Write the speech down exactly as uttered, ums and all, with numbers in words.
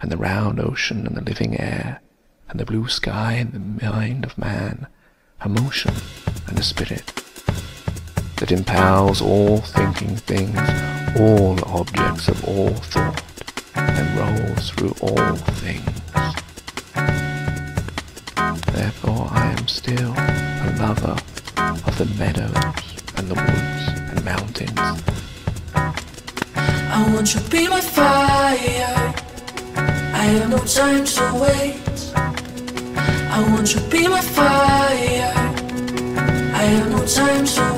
and the round ocean and the living air, and the blue sky and the mind of man, a motion and a spirit that impels all thinking things, all objects of all thought, and rolls through all things. Therefore I am still a lover of the meadows and the woods and mountains. I want you to be my fire, I have no time to wait. I want you to be my fire, I have no time to